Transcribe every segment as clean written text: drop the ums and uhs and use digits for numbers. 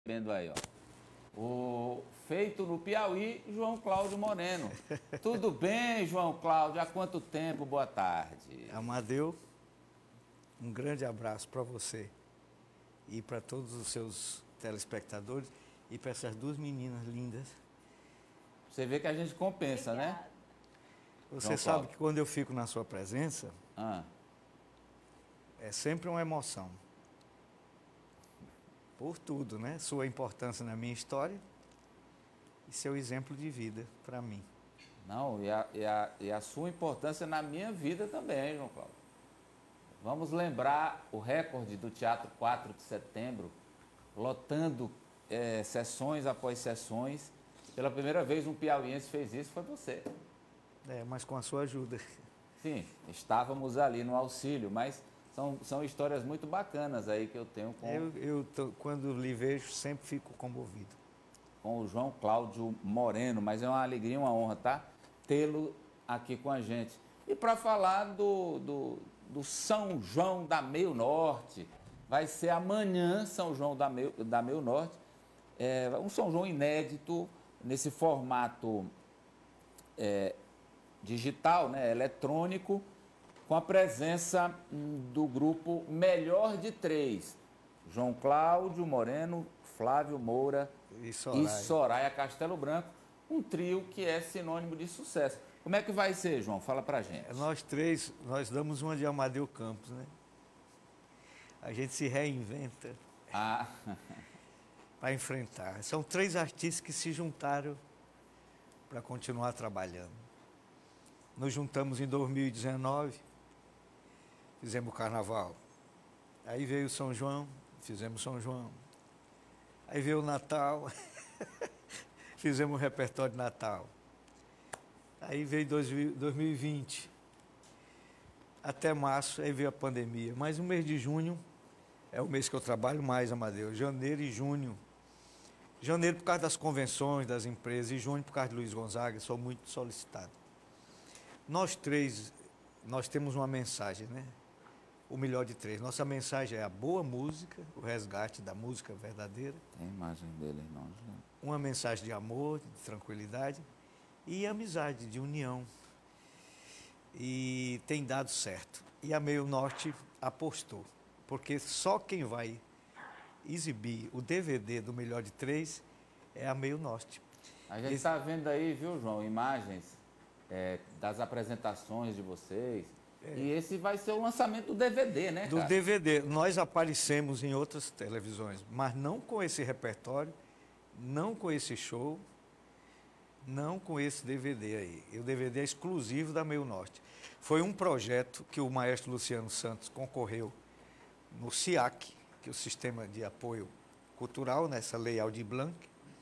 Vendo aí, ó. O feito no Piauí, João Cláudio Moreno. Tudo bem, João Cláudio? Há quanto tempo? Boa tarde. Amadeu, um grande abraço para você e para todos os seus telespectadores e para essas duas meninas lindas. Você vê que a gente compensa, né? Você sabe que quando eu fico na sua presença, é sempre uma emoção. Por tudo, né? Sua importância na minha história e seu exemplo de vida para mim. Não, e a sua importância na minha vida também, João Cláudio. Vamos lembrar o recorde do Teatro 4 de Setembro, lotando sessões após sessões. Pela primeira vez um piauiense fez isso, foi você. Mas com a sua ajuda. Sim, estávamos ali no auxílio, mas são histórias muito bacanas aí que eu tenho com... Quando lhe vejo, sempre fico comovido. Com o João Cláudio Moreno, mas é uma alegria e uma honra, tá? Tê-lo aqui com a gente. E para falar do São João da Meio Norte, vai ser amanhã São João da Meio Norte, um São João inédito, nesse formato digital, né, eletrônico, com a presença do grupo Melhor de Três. João Cláudio Moreno, Flávio Moura e Soraya Castelo Branco. Um trio que é sinônimo de sucesso. Como é que vai ser, João? Fala pra gente. Nós três, nós damos uma de Amadeu Campos, né? A gente se reinventa para enfrentar. São três artistas que se juntaram para continuar trabalhando. Nos juntamos em 2019, fizemos o Carnaval. Aí veio o São João, fizemos São João. Aí veio o Natal, fizemos o repertório de Natal. Aí veio 2020, até março, aí veio a pandemia. Mas o mês de junho é o mês que eu trabalho mais, Amadeu. Janeiro e junho. Janeiro por causa das convenções, das empresas, e junho por causa de Luiz Gonzaga, sou muito solicitado. Nós três, nós temos uma mensagem, né? O melhor de três. Nossa mensagem é a boa música, o resgate da música verdadeira. Tem a imagem dele, não? Uma mensagem de amor, de tranquilidade e amizade, de união. E tem dado certo. E a Meio Norte apostou, porque só quem vai exibir o DVD do Melhor de Três é a Meio Norte. A gente está vendo aí, viu, João, imagens das apresentações de vocês. E esse vai ser o lançamento do DVD, né, cara? Do DVD. Nós aparecemos em outras televisões, mas não com esse repertório, não com esse show, não com esse DVD aí. E o DVD é exclusivo da Meio Norte. Foi um projeto que o maestro Luciano Santos concorreu no SIAC, que é o Sistema de Apoio Cultural, nessa Lei Aldir Blanc.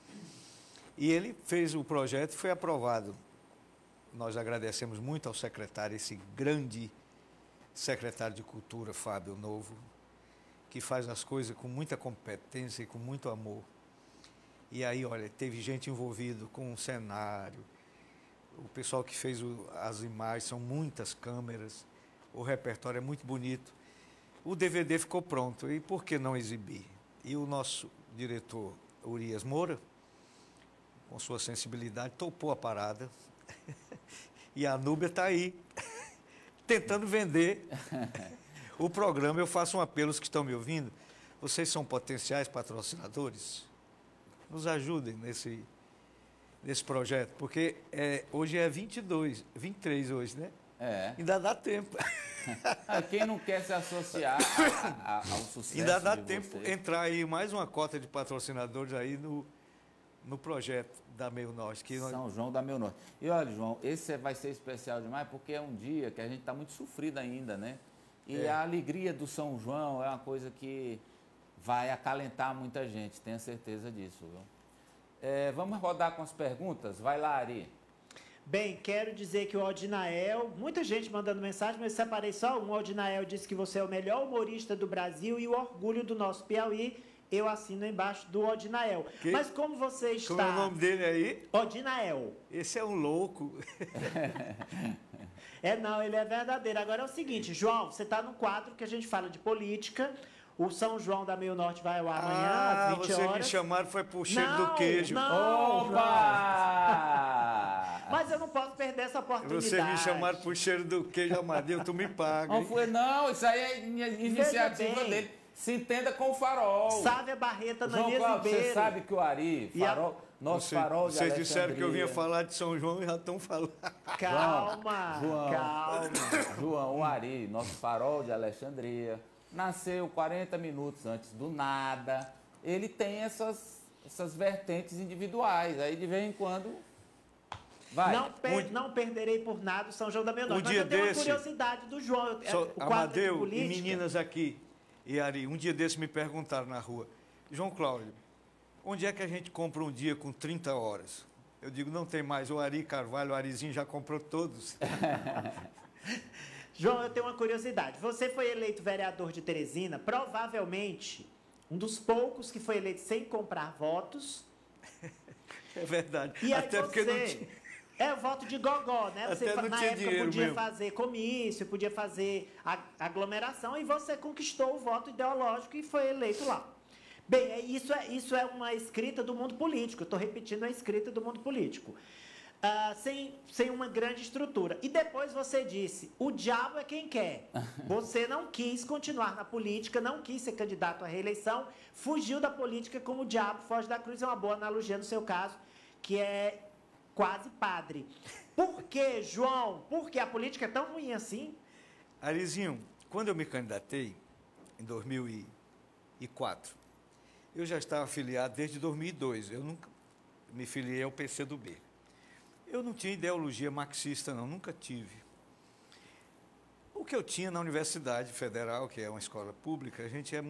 E ele fez o projeto e foi aprovado. Nós agradecemos muito ao secretário, esse grande secretário de Cultura, Fábio Novo, que faz as coisas com muita competência e com muito amor. E aí, olha, teve gente envolvida com o cenário, o pessoal que fez as imagens, são muitas câmeras, o repertório é muito bonito. O DVD ficou pronto, e por que não exibir? E o nosso diretor, Urias Moura, com sua sensibilidade, topou a parada. E a Núbia está aí, tentando vender o programa. Eu faço um apelo aos que estão me ouvindo. Vocês são potenciais patrocinadores? Nos ajudem nesse projeto, porque hoje é 23 hoje, né? Ainda dá tempo. Quem não quer se associar ao sucesso ainda dá de tempo vocês. Entrar aí mais uma cota de patrocinadores aí no projeto da Meio Norte. São João da Meio Norte. E olha, João, esse vai ser especial demais porque é um dia que a gente está muito sofrido ainda, né? E a alegria do São João é uma coisa que vai acalentar muita gente, tenho certeza disso, viu? Vamos rodar com as perguntas? Vai lá, Ari. Bem, quero dizer que o Aldinael, muita gente mandando mensagem, mas separei só um. O Aldinael disse que você é o melhor humorista do Brasil e o orgulho do nosso Piauí. Eu assino embaixo do Odinael. Mas como você está... Como é o nome dele aí? Odinael. Esse é um louco. Não, ele é verdadeiro. Agora é o seguinte, João, você está no quadro que a gente fala de política. O São João da Meio Norte vai ao ar amanhã, às 20 você horas. me chamaram foi pro cheiro do queijo. Opa! Mas eu não posso perder essa oportunidade. Você me chamaram pro cheiro do queijo, Amadeu, tu me paga. Não foi, não, isso aí é iniciativa bem. dele. Se entenda com o Farol. Sávia Barreta, João Nanias Cláudio, Ribeiro. você sabe que o Ari, Farol, nosso Farol de Vocês disseram que eu vinha Alexandria. falar de São João e já estão falando. Calma, João. calma. João, o Ari, nosso Farol de Alexandria, nasceu 40 minutos antes do nada. Ele tem essas vertentes individuais. Aí, de vez em quando, vai. Não perderei por nada o São João da Meio Norte. Um dia Mas eu tenho uma desse, curiosidade do João. O quadro de Amadeu e política. meninas aqui, e Ari, um dia desse me perguntaram na rua, João Cláudio, onde é que a gente compra um dia com 30 horas? Eu digo, não tem mais. O Ari Carvalho, o Arizinho já comprou todos. João, eu tenho uma curiosidade. Você foi eleito vereador de Teresina, provavelmente um dos poucos que foi eleito sem comprar votos. É verdade. E aí Até porque não tinha. É o voto de gogó, né? Você, Até não na tinha época, dinheiro podia mesmo. fazer comício, podia fazer aglomeração, e você conquistou o voto ideológico e foi eleito lá. Bem, isso é uma escrita do mundo político. Eu estou repetindo a escrita do mundo político. Sem uma grande estrutura. E depois você disse, o diabo é quem quer. Você não quis continuar na política, não quis ser candidato à reeleição, fugiu da política como o diabo foge da cruz. É uma boa analogia no seu caso, que é quase padre. Por que, João? Por que a política é tão ruim assim? Arizinho, quando eu me candidatei, em 2004, eu já estava afiliado desde 2002. Eu nunca me filiei ao PCdoB. Eu não tinha ideologia marxista, não, nunca tive. O que eu tinha na Universidade Federal, que é uma escola pública,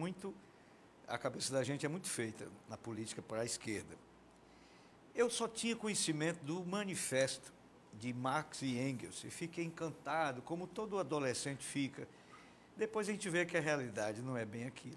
a cabeça da gente é muito feita na política para a esquerda. Eu só tinha conhecimento do manifesto de Marx e Engels e fiquei encantado, como todo adolescente fica. Depois a gente vê que a realidade não é bem aquilo.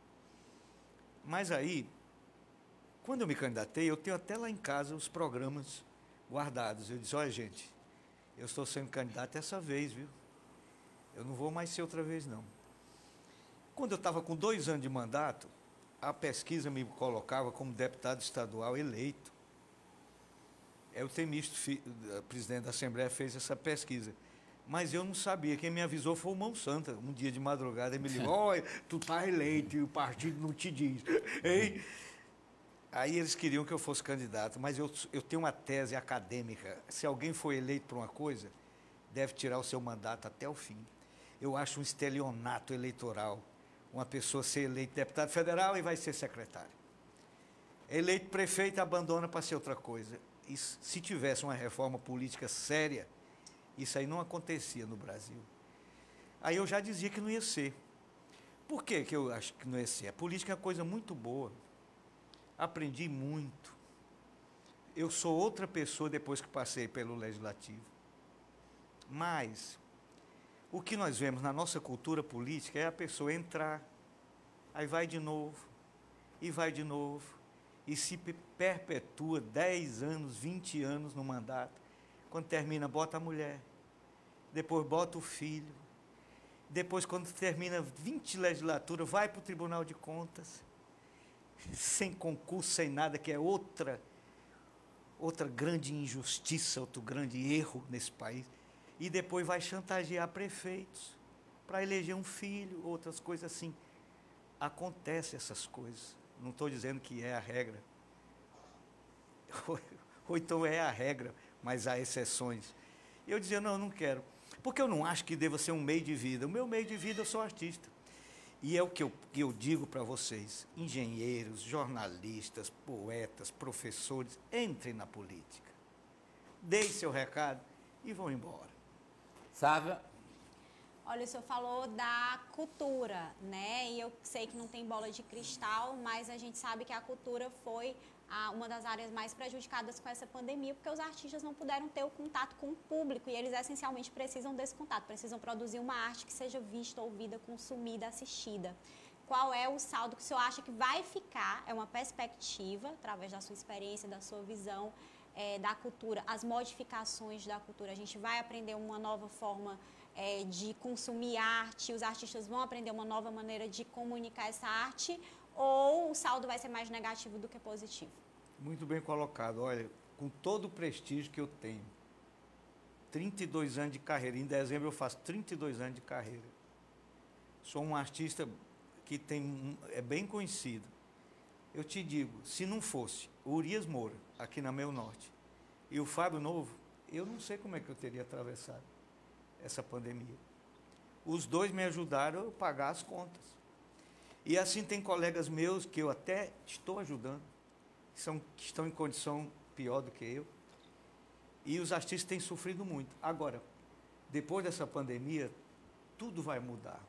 Mas aí, quando eu me candidatei, eu tenho até lá em casa os programas guardados. Eu disse, olha gente, eu estou sendo candidato essa vez, viu? Eu não vou mais ser outra vez, não. Quando eu estava com 2 anos de mandato, a pesquisa me colocava como deputado estadual eleito. O Temísto, presidente da Assembleia, fez essa pesquisa. Mas eu não sabia. Quem me avisou foi o Mão Santa. Um dia de madrugada, ele me ligou, olha, tu está eleito e o partido não te diz. Hein? Aí eles queriam que eu fosse candidato, mas eu tenho uma tese acadêmica. Se alguém for eleito por uma coisa, deve tirar o seu mandato até o fim. Eu acho um estelionato eleitoral uma pessoa ser eleita deputado federal e vai ser secretário. Eleito prefeito, abandona para ser outra coisa. E se tivesse uma reforma política séria, isso aí não acontecia no Brasil. Aí eu já dizia que não ia ser. Por que eu acho que não ia ser? A política é uma coisa muito boa. Aprendi muito. Eu sou outra pessoa depois que passei pelo Legislativo. Mas o que nós vemos na nossa cultura política é a pessoa entrar, aí vai de novo, e vai de novo, e se perpetua 10 anos, 20 anos no mandato. Quando termina, bota a mulher, depois bota o filho, depois, quando termina 20 legislaturas, vai para o Tribunal de Contas, sem concurso, sem nada, que é outra grande injustiça, outro grande erro nesse país. E depois vai chantagear prefeitos para eleger um filho, outras coisas assim. Acontecem essas coisas. Não estou dizendo que é a regra. Ou então é a regra, mas há exceções. Eu dizia, não, eu não quero. Porque eu não acho que deva ser um meio de vida. O meu meio de vida, eu sou artista. E é o que eu digo para vocês, engenheiros, jornalistas, poetas, professores, entrem na política. Deem seu recado e vão embora. Sávia? Olha, o senhor falou da cultura, né? E eu sei que não tem bola de cristal, mas a gente sabe que a cultura foi uma das áreas mais prejudicadas com essa pandemia, porque os artistas não puderam ter o contato com o público e eles essencialmente precisam desse contato, precisam produzir uma arte que seja vista, ouvida, consumida, assistida. Qual é o saldo que o senhor acha que vai ficar? É uma perspectiva, através da sua experiência, da sua visão da cultura, as modificações da cultura. A gente vai aprender uma nova forma de consumir arte, os artistas vão aprender uma nova maneira de comunicar essa arte, ou o saldo vai ser mais negativo do que positivo? Muito bem colocado. Olha, com todo o prestígio que eu tenho, 32 anos de carreira, em dezembro eu faço 32 anos de carreira. Sou um artista que é bem conhecido. Eu te digo, se não fosse o Urias Moura, aqui na Meio Norte, e o Fábio Novo, eu não sei como é que eu teria atravessado essa pandemia. Os dois me ajudaram a pagar as contas. E assim tem colegas meus que eu até estou ajudando, que estão em condição pior do que eu. E os artistas têm sofrido muito. Agora, depois dessa pandemia, tudo vai mudar.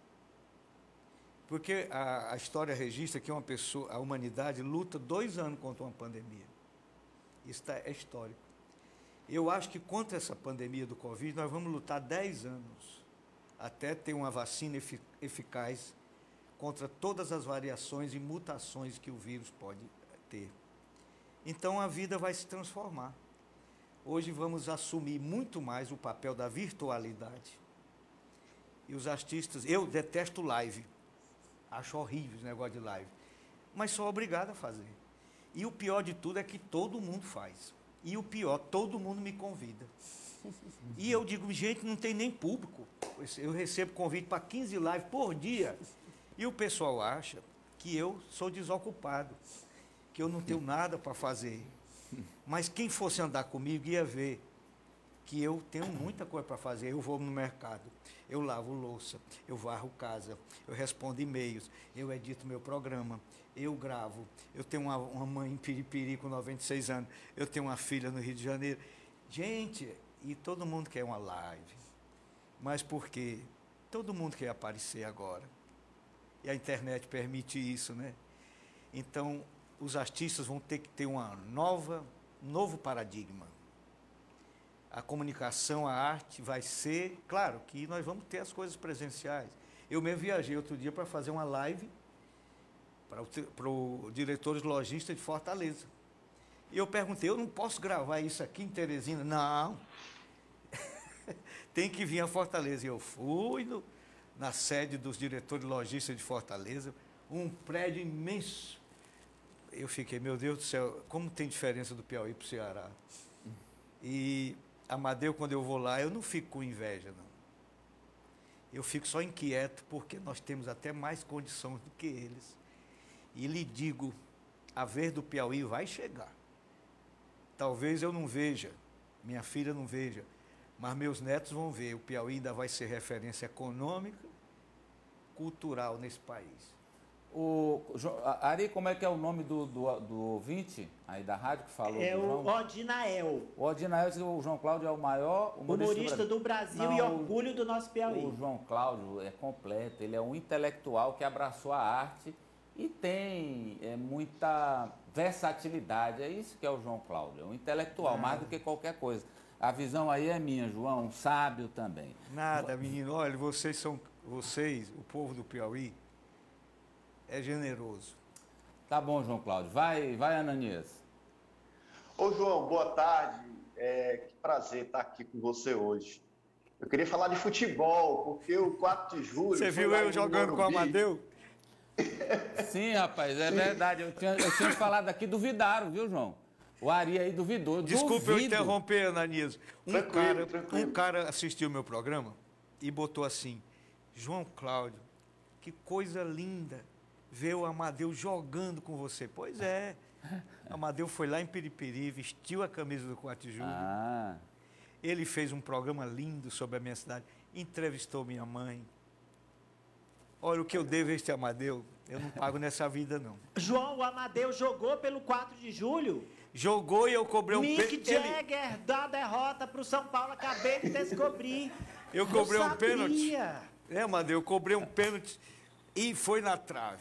Porque a história registra que a humanidade luta 2 anos contra uma pandemia. Isso é histórico. Eu acho que contra essa pandemia do Covid, nós vamos lutar 10 anos, até ter uma vacina eficaz contra todas as variações e mutações que o vírus pode ter. Então, a vida vai se transformar. Hoje vamos assumir muito mais o papel da virtualidade. E os artistas... Eu detesto live. Acho horrível esse negócio de live. Mas sou obrigado a fazer. E o pior de tudo é que todo mundo faz. E o pior, todo mundo me convida. E eu digo, gente, não tem nem público. Eu recebo convite para 15 lives por dia. E o pessoal acha que eu sou desocupado, que eu não tenho nada para fazer. Mas quem fosse andar comigo ia ver que eu tenho muita coisa para fazer. Eu vou no mercado, eu lavo louça, eu varro casa, eu respondo e-mails, eu edito meu programa, eu gravo. Eu tenho uma mãe em Piripiri com 96 anos, eu tenho uma filha no Rio de Janeiro. Gente, e todo mundo quer uma live. Mas por quê? Todo mundo quer aparecer agora. E a internet permite isso, né? Então, os artistas vão ter que ter um novo paradigma. A comunicação, a arte vai ser... Claro que nós vamos ter as coisas presenciais. Eu mesmo viajei outro dia para fazer uma live para o diretor de lojista de Fortaleza. E eu perguntei, eu não posso gravar isso aqui em Teresina? Não. Tem que vir a Fortaleza. E eu fui na sede dos diretores de lojista de Fortaleza, um prédio imenso. Eu fiquei, meu Deus do céu, como tem diferença do Piauí para o Ceará. E Amadeu, quando eu vou lá, eu não fico com inveja, não. Eu fico só inquieto, porque nós temos até mais condições do que eles. E lhe digo, a vez do Piauí vai chegar. Talvez eu não veja, minha filha não veja, mas meus netos vão ver. O Piauí ainda vai ser referência econômica, cultural nesse país. Ari, como é que é o nome do ouvinte aí da rádio que falou? É o Odinael. O Odinael diz que o João Cláudio é o maior humorista do Brasil. Não, e orgulho do nosso Piauí. O João Cláudio é completo, ele é um intelectual que abraçou a arte e tem muita versatilidade. É isso que é o João Cláudio, é um intelectual, mais do que qualquer coisa. A visão aí é minha, João, um sábio também. Nada, menino. Olha, vocês, o povo do Piauí, é generoso. Tá bom, João Cláudio. Vai, Ananias. Ô, João, boa tarde. Que prazer estar aqui com você hoje. Eu queria falar de futebol, porque o 4 de julho... Você viu eu jogando com o Amadeu? Sim, rapaz, é verdade. Eu tinha falado aqui, duvidaram, viu, João? O Ari aí duvidou. Desculpa eu interromper, Ananias. Tranquilo. Um cara assistiu o meu programa e botou assim, João Cláudio, que coisa linda ver o Amadeu jogando com você. Pois é. Amadeu foi lá em Piripiri, vestiu a camisa do 4 de julho. Ele fez um programa lindo sobre a minha cidade, entrevistou minha mãe. Olha, o que eu devo a este Amadeu, eu não pago nessa vida, não. João, o Amadeu jogou pelo 4 de julho? Jogou e eu cobrei um pênalti. Mick Jagger dá a derrota para o São Paulo, acabei de descobrir. Eu cobrei um pênalti. Amadeu, eu cobrei um pênalti e foi na trave.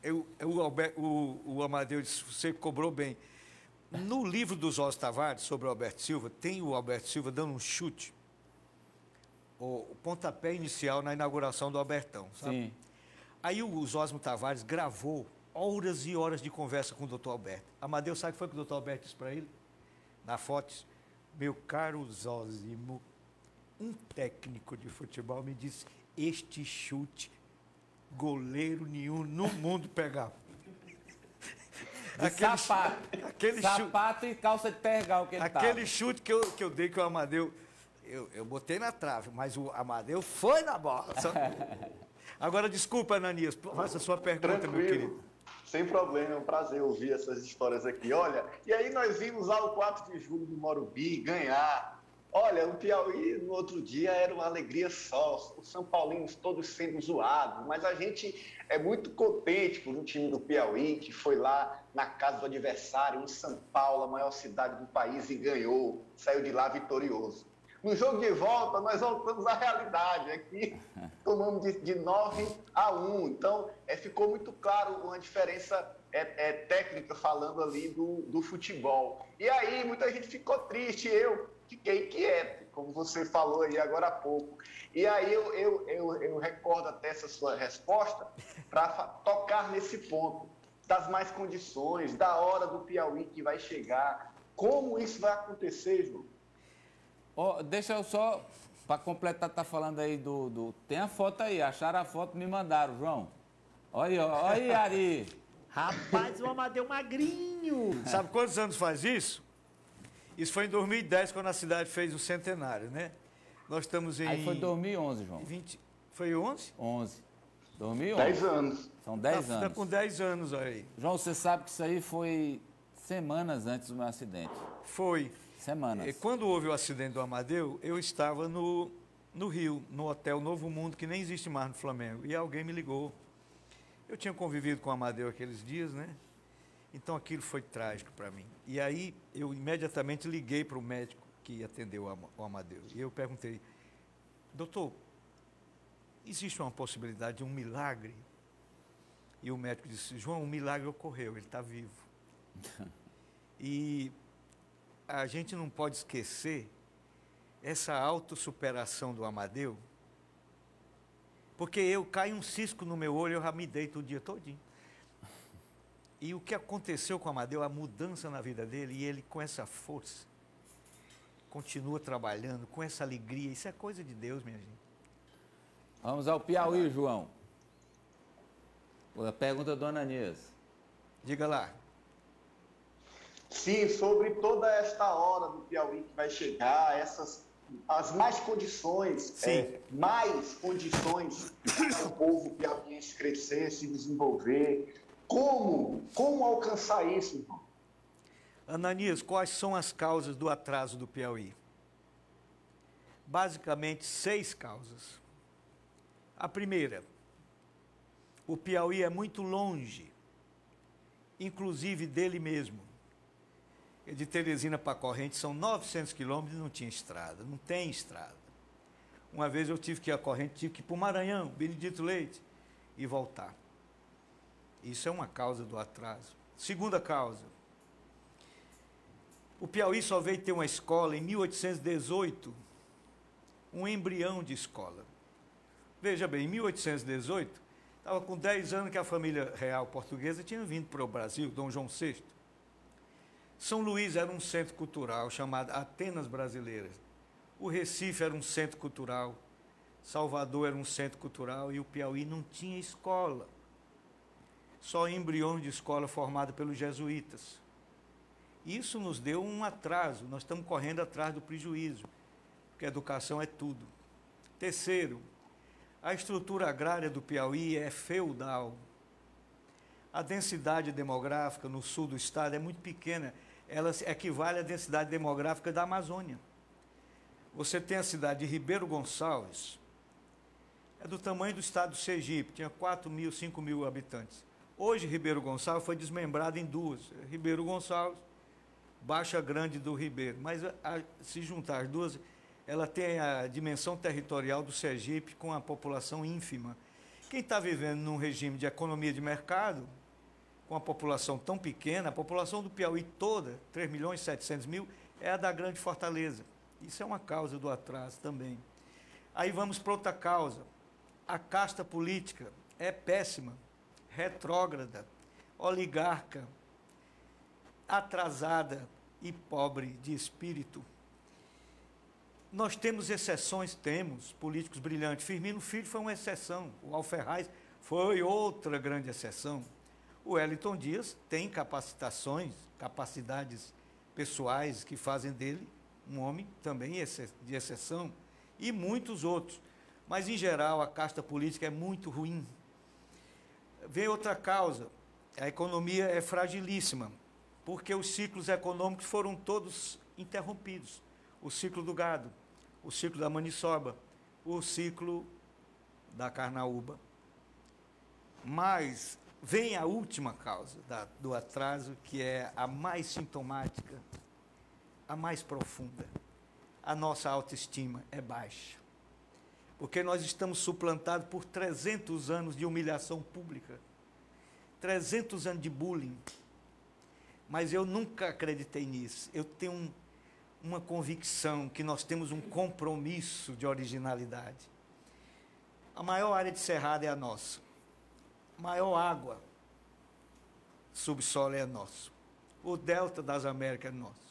O Amadeu disse, você cobrou bem. No livro dos Oswald Tavares, sobre o Alberto Silva, tem o Alberto Silva dando um chute, o pontapé inicial na inauguração do Albertão, sabe? Sim. Aí o Zósimo Tavares gravou horas e horas de conversa com o doutor Alberto. Amadeu, sabe o que foi que o doutor Alberto disse para ele? Na foto, meu caro Zósimo, um técnico de futebol me disse, este chute, goleiro nenhum no mundo pegava. Sapato e calça de tergal que ele aquele chute que eu dei com o Amadeu, eu botei na trave, mas o Amadeu foi na bola. Agora, desculpa, Ananias, faça a sua pergunta, Tranquilo. meu querido. Sem problema, é um prazer ouvir essas histórias aqui. Olha, e aí nós vimos lá o 4 de julho do Morumbi ganhar. Olha, o Piauí no outro dia era uma alegria só, os São Paulinos todos sendo zoados, mas a gente é muito contente por um time do Piauí que foi lá na casa do adversário, em São Paulo, a maior cidade do país, e ganhou, saiu de lá vitorioso. No jogo de volta, nós voltamos à realidade. Aqui, tomamos de 9-1. Então, ficou muito claro uma diferença técnica falando ali do futebol. E aí, muita gente ficou triste. Eu fiquei quieto, como você falou aí agora há pouco. E aí, eu recordo até essa sua resposta para tocar nesse ponto das mais condições, da hora do Piauí que vai chegar. Como isso vai acontecer, João? Oh, deixa eu só, para completar, tá falando aí Tem a foto aí, acharam a foto, me mandaram, João. Olha aí, Ari. Rapaz, o Amadeu magrinho. Sabe quantos anos faz isso? Isso foi em 2010, quando a cidade fez o centenário, né? Nós estamos em... Aí foi 2011, João. Foi 11? 11. 2011. 10 anos. São 10 anos. Está com 10 anos aí. João, você sabe que isso aí foi semanas antes do meu acidente. Foi. Semanas. E quando houve o acidente do Amadeu, eu estava no Rio, no Hotel Novo Mundo, que nem existe mais no Flamengo. E alguém me ligou. Eu tinha convivido com o Amadeu aqueles dias, né? Então aquilo foi trágico para mim. E aí eu imediatamente liguei para o médico que atendeu o Amadeu. E eu perguntei, doutor, existe uma possibilidade de um milagre? E o médico disse, João, um milagre ocorreu, ele está vivo. E a gente não pode esquecer essa autossuperação do Amadeu, porque cai um cisco no meu olho, eu já me deito o dia todinho. E o que aconteceu com o Amadeu, a mudança na vida dele, e ele com essa força, continua trabalhando, com essa alegria, isso é coisa de Deus, minha gente. Vamos ao Piauí, João. A pergunta do Ananias. Diga lá. Sim, sobre toda esta hora do Piauí que vai chegar, as mais condições, mais condições para o povo piauiense crescer, se desenvolver. Como alcançar isso, irmão? Ananias, quais são as causas do atraso do Piauí? Basicamente, 6 causas. A primeira, o Piauí é muito longe, inclusive dele mesmo. De Teresina para Correntes são 900 quilômetros e não tinha estrada, não tem estrada. Uma vez eu tive que ir a Correntes, tive que ir para o Maranhão, Benedito Leite, e voltar. Isso é uma causa do atraso. Segunda causa, o Piauí só veio ter uma escola em 1818, um embrião de escola. Veja bem, em 1818, estava com 10 anos que a família real portuguesa tinha vindo para o Brasil, Dom João VI. São Luís era um centro cultural chamado Atenas Brasileiras. O Recife era um centro cultural, Salvador era um centro cultural e o Piauí não tinha escola. Só embriões de escola formada pelos jesuítas. Isso nos deu um atraso, nós estamos correndo atrás do prejuízo, porque a educação é tudo. Terceiro, a estrutura agrária do Piauí é feudal. A densidade demográfica no sul do estado é muito pequena, ela equivale à densidade demográfica da Amazônia. Você tem a cidade de Ribeiro Gonçalves, é do tamanho do estado do Sergipe, tinha 4.000, 5.000 habitantes. Hoje, Ribeiro Gonçalves foi desmembrado em 2, Ribeiro Gonçalves, Baixa Grande do Ribeiro, mas se juntar as duas, ela tem a dimensão territorial do Sergipe com a população ínfima. Quem está vivendo num regime de economia de mercado, com a população tão pequena, a população do Piauí toda, 3.700.000, é a da Grande Fortaleza. Isso é uma causa do atraso também. Aí vamos para outra causa. A casta política é péssima, retrógrada, oligarca, atrasada e pobre de espírito. Nós temos exceções, temos políticos brilhantes. Firmino Filho foi uma exceção, o Alferraz foi outra grande exceção. O Wellington Dias tem capacidades pessoais que fazem dele um homem também de exceção, e muitos outros. Mas, em geral, a casta política é muito ruim. Vem outra causa, a economia é fragilíssima, porque os ciclos econômicos foram todos interrompidos. O ciclo do gado, o ciclo da maniçoba, o ciclo da carnaúba. Mas vem a última causa do atraso, que é a mais sintomática, a mais profunda. A nossa autoestima é baixa. Porque nós estamos suplantados por 300 anos de humilhação pública, 300 anos de bullying. Mas eu nunca acreditei nisso. Eu tenho uma convicção que nós temos um compromisso de originalidade. A maior área de cerrado é a nossa. A maior água subsolo é nosso. O delta das Américas é nosso.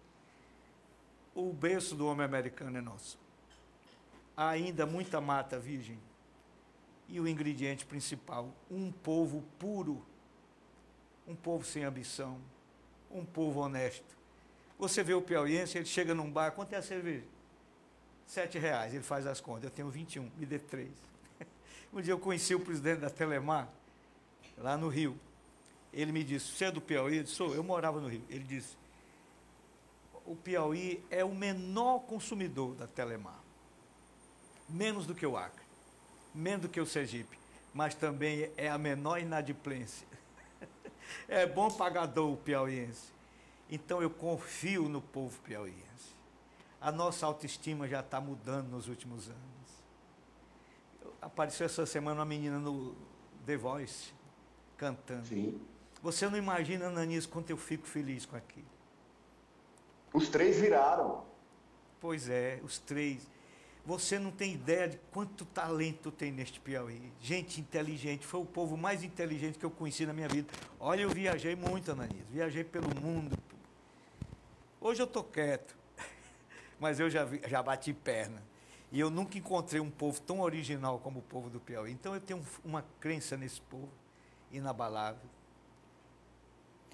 O berço do homem americano é nosso. Há ainda muita mata virgem. E o ingrediente principal, um povo puro, um povo sem ambição, um povo honesto. Você vê o piauiense, ele chega num bar, quanto é a cerveja? R$7, ele faz as contas, eu tenho 21, me dê 3. Um dia eu conheci o presidente da Telemar, lá no Rio. Ele me disse, você é do Piauí? Eu disse, sou, eu morava no Rio. Ele disse, o Piauí é o menor consumidor da Telemar. Menos do que o Acre, menos do que o Sergipe, mas também é a menor inadimplência. É bom pagador o piauiense. Então eu confio no povo piauiense. A nossa autoestima já está mudando nos últimos anos. Apareceu essa semana uma menina no The Voice, cantando. Sim. Você não imagina, Ananias, quanto eu fico feliz com aquilo. Os 3 viraram. Pois é, os 3. Você não tem ideia de quanto talento tem neste Piauí. Gente inteligente, foi o povo mais inteligente que eu conheci na minha vida. Olha, eu viajei muito, Ananias, viajei pelo mundo. Hoje eu estou quieto, mas eu já bati perna. E eu nunca encontrei um povo tão original como o povo do Piauí. Então eu tenho uma crença nesse povo inabalável.